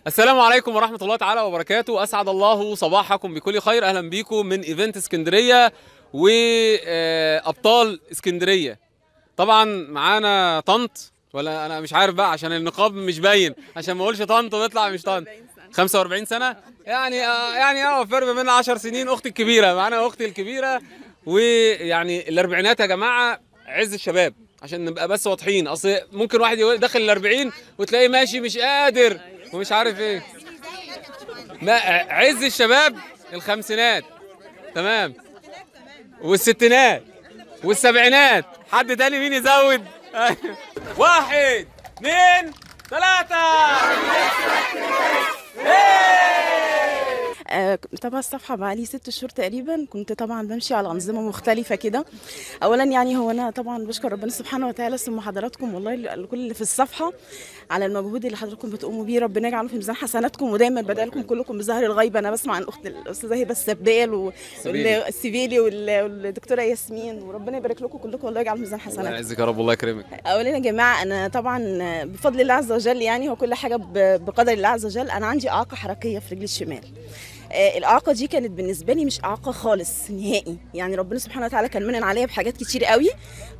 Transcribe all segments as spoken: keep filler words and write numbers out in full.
السلام عليكم ورحمة الله تعالى وبركاته. أسعد الله صباحكم بكل خير. أهلا بيكم من إيفنت اسكندرية وأبطال اسكندرية. طبعا معانا طنط، ولا أنا مش عارف بقى عشان النقاب مش باين، عشان ما أقولش طنط ويطلع مش طنط. خمسة وأربعين سنة يعني آه يعني اه فرق بيننا عشر سنين. أختي الكبيرة معانا، أختي الكبيرة. ويعني الأربعينات يا جماعة عز الشباب، عشان نبقى بس واضحين. أصل ممكن واحد يقول داخل الأربعين وتلاقيه ماشي مش قادر ومش عارف ايه. ما عز الشباب الخمسينات تمام، والستينات والسبعينات. حد تاني مين يزود؟ واحد اثنين ثلاثة. آه، متابعة الصفحة بقالي ست شهور تقريبا. كنت طبعا بمشي على أنظمة مختلفة كده. أولا يعني هو أنا طبعا بشكر ربنا سبحانه وتعالى ثم حضراتكم والله الكل اللي في الصفحة على المجهود اللي حضراتكم بتقوموا بيه. ربنا يجعله في ميزان حسناتكم، ودايما بدألكم كلكم بظهر الغيب. أنا بسمع عن أخت الأستاذة هبة السبال والسبيلي والدكتورة ياسمين، وربنا يبارك لكم كلكم والله يجعله في ميزان حسناتكم. الله يعزك يا رب، الله يكرمك. أولا يا جماعة أنا طبعا بفضل الله عز وجل، يعني هو كل حاجة بقدر الله عز وجل. أنا عندي إعاقة حركية في رجلي الشمال. آه الإعاقة دي كانت بالنسبة لي مش إعاقة خالص نهائي، يعني ربنا سبحانه وتعالى كان منن عليا بحاجات كتير قوي،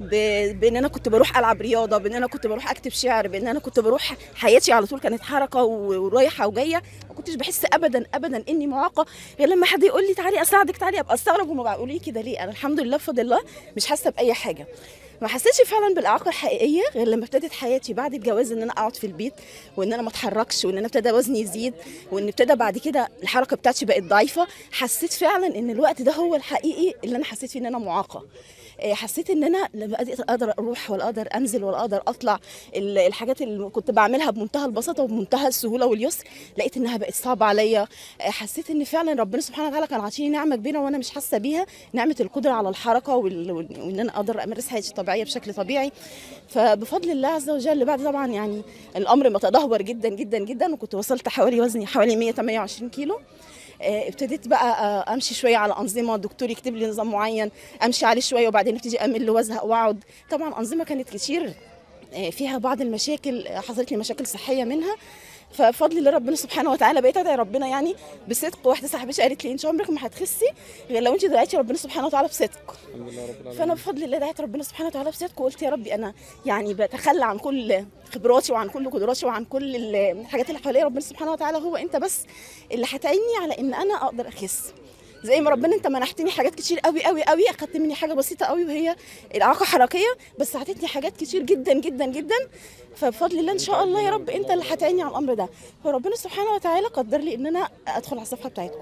بإن أنا كنت بروح ألعب رياضة، بإن أنا كنت بروح أكتب شعر، بإن أنا كنت بروح حياتي على طول كانت حركة ورايحة وجاية. ما كنتش بحس أبدا أبدا إني معاقة غير لما حد يقول لي تعالي أساعدك تعالي، أبقى أستغرب وما بقول لي كده ليه. أنا الحمد لله بفضل الله مش حاسة بأي حاجة. ما حسيتش فعلا بالاعاقه الحقيقيه غير لما ابتدت حياتي بعد الجواز، ان انا اقعد في البيت وان انا ما اتحركش، وان انا ابتدى وزني يزيد، وان ابتدى بعد كده الحركه بتاعتي بقت ضعيفه. حسيت فعلا ان الوقت ده هو الحقيقي اللي انا حسيت فيه ان انا معاقه. حسيت ان انا لما اقدر اروح ولا اقدر انزل ولا اقدر اطلع، الحاجات اللي كنت بعملها بمنتهى البساطه وبمنتهى السهوله واليسر لقيت انها بقت صعبه عليا. حسيت ان فعلا ربنا سبحانه وتعالى كان عاطيني نعمه كبيره وانا مش حاسه بيها، نعمه القدره على الحركه وان انا اقدر امارس حياتي الطبيعيه بشكل طبيعي. فبفضل الله عز وجل بعد طبعا يعني الامر متدهور جدا جدا جدا، وكنت وصلت حوالي وزني حوالي مية وتمانية وعشرين كيلو. ابتديت بقى امشي شويه على انظمه، الدكتور يكتب لي نظام معين امشي عليه شويه وبعدين ابتدي امل وازهق واقعد. طبعا انظمه كانت كتير فيها بعض المشاكل، حصلت لي مشاكل صحيه منها. فبفضل الله ربنا سبحانه وتعالى بقيت ادعي ربنا يعني بصدق. واحده صاحبتي قالت لي انت عمرك ما هتخسي غير لو انت دعيتي ربنا سبحانه وتعالى بصدق. الحمد لله رب العالمين. فانا بفضل الله دعيت ربنا سبحانه وتعالى بصدق وقلت يا ربي انا يعني بتخلى عن كل خبراتي وعن كل قدراتي وعن كل الحاجات اللي حواليا. ربنا سبحانه وتعالى هو انت بس اللي هتعيني على ان انا اقدر اخس. زي ما ربنا انت منحتني حاجات كتير قوي قوي قوي، اخدت مني حاجه بسيطه قوي وهي الاعاقه الحركيه، بس عطتني حاجات كتير جدا جدا جدا. فبفضل الله ان شاء الله يا رب انت اللي هتعيني على الامر ده. فربنا سبحانه وتعالى قدر لي ان انا ادخل على الصفحه بتاعتكم.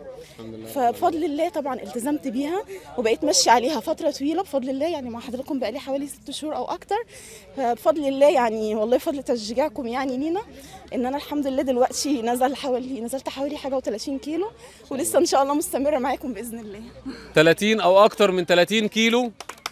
فبفضل الله طبعا التزمت بيها وبقيت ماشيه عليها فتره طويله بفضل الله، يعني مع حضراتكم بقالي حوالي ست شهور او اكتر. فبفضل الله يعني والله بفضل تشجيعكم يعني لينا ان انا الحمد لله دلوقتي نزل حوالي نزلت حوالي حاجه وثلاثين كيلو، ولسه ان شاء الله مستمره معاكم باذن الله. ثلاثين او اكتر من ثلاثين كيلو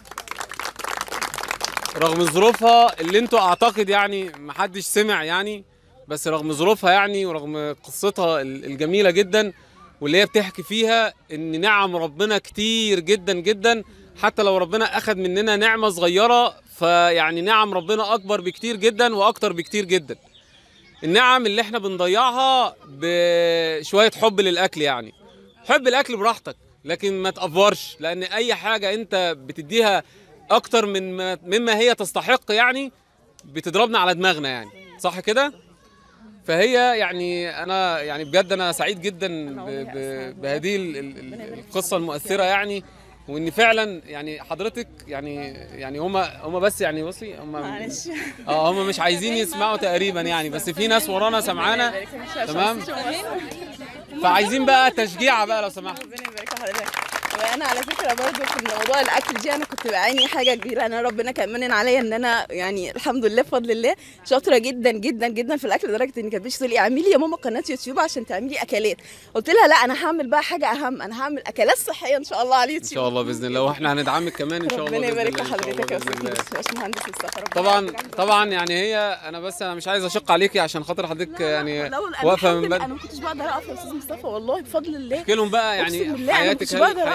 رغم ظروفها اللي انتوا اعتقد يعني محدش سمع يعني، بس رغم ظروفها يعني ورغم قصتها الجميله جدا واللي هي بتحكي فيها ان نعم ربنا كتير جدا جدا. حتى لو ربنا اخذ مننا نعمه صغيره فيعني نعم ربنا اكبر بكتير جدا واكتر بكتير جدا. النعم اللي احنا بنضيعها بشويه حب للاكل، يعني حب الاكل براحتك لكن ما تأفورش، لان اي حاجه انت بتديها اكتر من ما مما هي تستحق يعني بتضربنا على دماغنا، يعني صح كده؟ فهي يعني انا يعني بجد انا سعيد جدا بهذه القصه المؤثره يعني، وان فعلا يعني حضرتك يعني يعني هم هم بس يعني بصي هم اه هم مش عايزين يسمعوا تقريبا يعني، بس في ناس ورانا سمعانا تمام. فعايزين بقى تشجيع بقى لو سمحت. ربنا يبارك لحضرتك. وانا على فكره برضو في موضوع الاكل دي انا كنت بعاني حاجه كبيره. انا ربنا كان منن عليا ان انا يعني الحمد لله بفضل الله شاطره جدا جدا جدا في الاكل، لدرجه ان كانت بتقول لي اعملي يا ماما قناه يوتيوب عشان تعملي اكلات. قلت لها لا انا هعمل بقى حاجه اهم، انا هعمل اكلات صحيه ان شاء الله على اليوتيوب. ان شاء الله باذن الله، واحنا هندعمك كمان ان شاء الله. ربنا يبارك لحضرتك يا استاذ مهندس السفر. طبعا طبعا يعني هي انا بس انا مش عايز اشق عليكي عشان خاطر حضرتك يعني واقفه من بدري. انا ما كنتش بقدر اقف يا استاذ مصطفى والله بفضل الله. احكي لهم بقى يعني حياتك، حياتك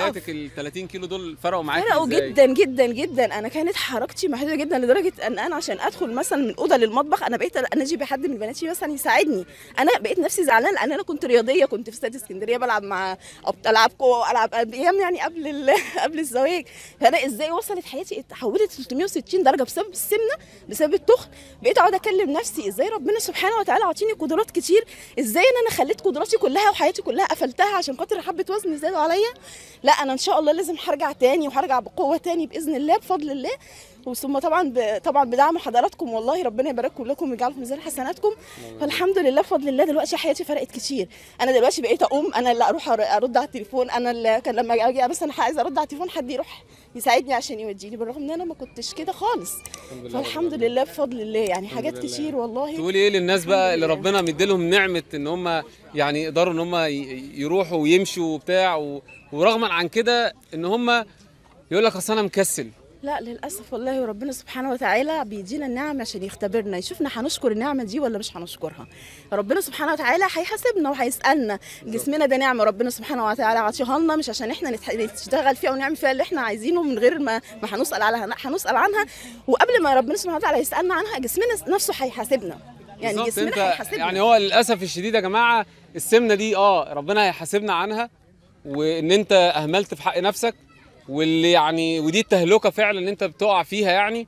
حضرتك ال ثلاثين كيلو دول فرقوا معاكي فرقوا ازاي؟ جدا جدا جدا. انا كانت حركتي محدوده جدا لدرجه ان انا عشان ادخل مثلا من اوضه للمطبخ انا بقيت اناجي بحد من بناتي مثلا يساعدني. انا بقيت نفسي زعلانه لان انا كنت رياضيه، كنت في استاد اسكندريه بلعب مع العاب قوه، العب ايام يعني قبل قبل الزواج. فانا ازاي وصلت حياتي اتحولت ثلاثمية وستين درجه بسبب السمنه، بسبب التخن. بقيت اقعد اكلم نفسي ازاي ربنا سبحانه وتعالى عاطيني قدرات كتير، ازاي ان انا خليت قدراتي كلها وحياتي كلها قفلتها عشان خاطر حبه وزن زادوا عليا. لا انا ان شاء الله لازم هرجع تاني وهرجع بقوه تاني باذن الله بفضل الله. وثم طبعا ب... طبعا بدعم حضراتكم، والله ربنا يبارككم لكم ويجعل في ميزان حسناتكم. فالحمد لله بفضل الله دلوقتي حياتي فرقت كتير. انا دلوقتي بقيت اقوم انا اللي اروح ارد على التليفون، انا اللي كان لما اجي مثلا عايزه ارد على التليفون حد يروح يساعدني عشان يوديني، بالرغم ان انا ما كنتش كده خالص. فالحمد لله بفضل الله يعني حاجات لله. كتير والله. تقولي ايه للناس بقى اللي ربنا مديلهم نعمه ان هم يعني يقدروا ان هم يروحوا ويمشوا وبتاع و... ورغما عن كده ان هم يقول لك اصل انا مكسل؟ لا للاسف والله، وربنا سبحانه وتعالى بيدينا النعم عشان يختبرنا، يشوفنا هنشكر النعمه دي ولا مش هنشكرها. ربنا سبحانه وتعالى هيحاسبنا وهيسالنا. جسمنا ده نعمه ربنا سبحانه وتعالى عطيها لنا، مش عشان احنا نشتغل فيها ونعمل فيها اللي احنا عايزينه من غير ما ما هنسال عليها، هنسال عنها. وقبل ما ربنا سبحانه وتعالى يسالنا عنها جسمنا نفسه هيحاسبنا. يعني جسمنا هيحاسبنا. يعني هو للاسف الشديد يا جماعه السمنه دي اه ربنا هيحاسبنا عنها، وان انت اهملت في حق نفسك، واللي يعني ودي التهلكه فعلا ان انت بتقع فيها يعني.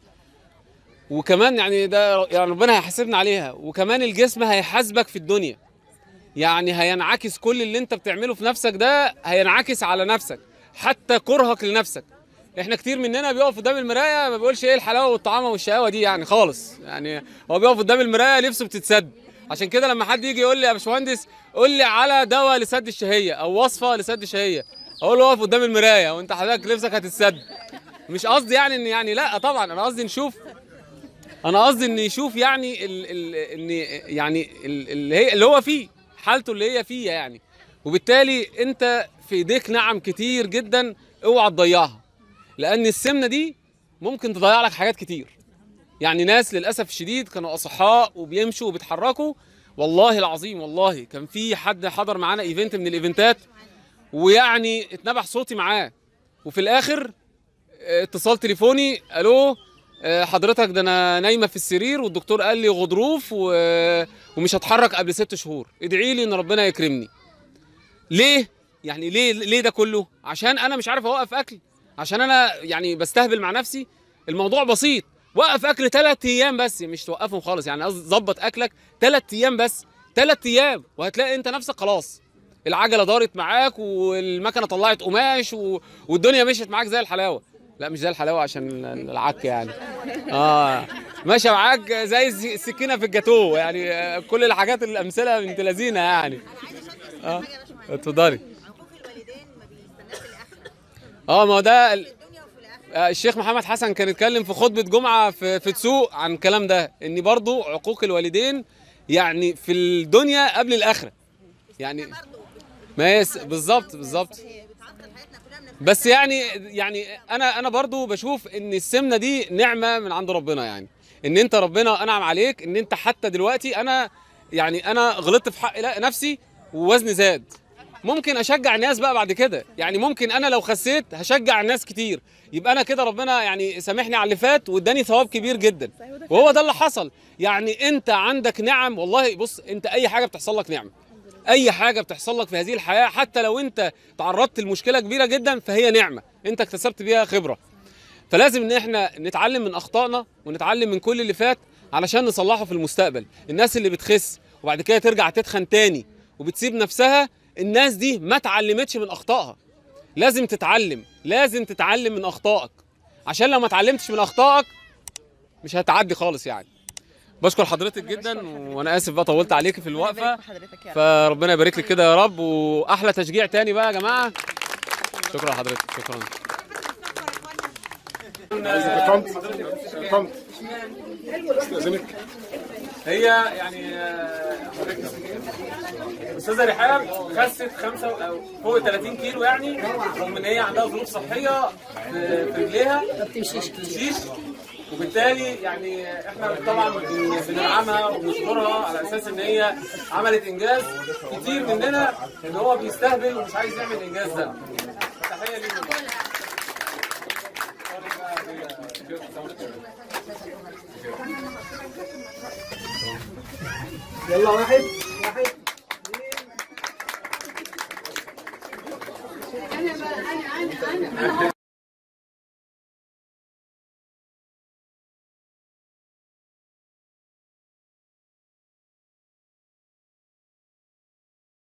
وكمان يعني ده يعني ربنا هيحاسبنا عليها، وكمان الجسم هيحاسبك في الدنيا. يعني هينعكس كل اللي انت بتعمله في نفسك ده هينعكس على نفسك، حتى كرهك لنفسك. احنا كتير مننا بيقف قدام المرايه ما بيقولش ايه الحلاوه والطعامه والشقاوه دي يعني خالص، يعني هو بيقف قدام المرايه نفسه بتتسد. عشان كده لما حد يجي يقول لي يا باشمهندس قول لي على دواء لسد الشهيه او وصفه لسد الشهيه، اقول له اقف قدام المرايه وانت حضرتك نفسك هتتسد. مش قصدي يعني ان يعني لا طبعا، انا قصدي نشوف انا قصدي ان يشوف يعني ال ال ان يعني اللي هي اللي هو فيه حالته اللي هي فيها يعني. وبالتالي انت في ايديك نعم كتير جدا اوعى تضيعها، لان السمنه دي ممكن تضيع لك حاجات كتير. يعني ناس للاسف الشديد كانوا اصحاء وبيمشوا وبيتحركوا، والله العظيم والله كان في حد حضر معانا ايفنت من الايفنتات ويعني اتنبح صوتي معاه، وفي الاخر اتصال تليفوني الو حضرتك ده انا نايمه في السرير والدكتور قال لي غضروف ومش هتحرك قبل ست شهور، ادعي لي ان ربنا يكرمني. ليه؟ يعني ليه ليه ده كله؟ عشان انا مش عارف اوقف اكل، عشان انا يعني بستهبل مع نفسي. الموضوع بسيط، وقف اكل ثلاث ايام بس، مش توقفهم خالص، يعني قصدي ظبط اكلك ثلاث ايام بس، ثلاث ايام وهتلاقي انت نفسك خلاص العجله دارت معاك والمكنه طلعت قماش و... والدنيا مشيت معاك زي الحلاوه. لا مش زي الحلاوه عشان العك يعني، اه ماشيه معاك زي السكينه في الجاتوه يعني. كل الحاجات الامثله بنت لذينه يعني. اه اتفضلي. اه ما هو ده ال... الشيخ محمد حسن كان اتكلم في خطبه جمعه في في تسوق عن الكلام ده، ان برضو عقوق الوالدين يعني في الدنيا قبل الاخره يعني. ما بالظبط بالظبط. بس يعني يعني انا انا برضو بشوف ان السمنه دي نعمه من عند ربنا، يعني ان انت ربنا انعم عليك ان انت حتى دلوقتي انا يعني انا غلطت في حق نفسي ووزني زاد. ممكن اشجع الناس بقى بعد كده، يعني ممكن انا لو خسيت هشجع الناس كتير، يبقى انا كده ربنا يعني سامحني على اللي فات واداني ثواب كبير جدا. وهو ده اللي حصل. يعني انت عندك نعم والله. بص انت اي حاجه بتحصل لك نعمه، اي حاجه بتحصل لك في هذه الحياه حتى لو انت تعرضت لمشكله كبيره جدا فهي نعمه انت اكتسبت بيها خبره. فلازم ان احنا نتعلم من اخطائنا ونتعلم من كل اللي فات علشان نصلحه في المستقبل. الناس اللي بتخس وبعد كده ترجع تتخن تاني وبتسيب نفسها، الناس دي ما اتعلمتش من اخطائها. لازم تتعلم، لازم تتعلم من اخطائك، عشان لو ما اتعلمتش من اخطائك مش هتعدي خالص يعني. بشكر حضرتك جدا، وانا اسف بقى طولت عليكي في الوقفه، فربنا يبارك لك كده يا رب، واحلى تشجيع تاني بقى يا جماعه. شكرا لحضرتك. شكرا. هي يعني استاذه رحاب خست خمسة او فوق ثلاثين كيلو، يعني رغم ان هي عندها ظروف صحيه في رجليها ما بتمشيش، وبالتالي يعني احنا طبعا بندعمها وبنشكرها على اساس ان هي عملت انجاز. كتير مننا ان هو بيستهبل ومش عايز يعمل الانجاز ده. تحيه ليهم. يلا واحد واحد انا بقى انا انا انا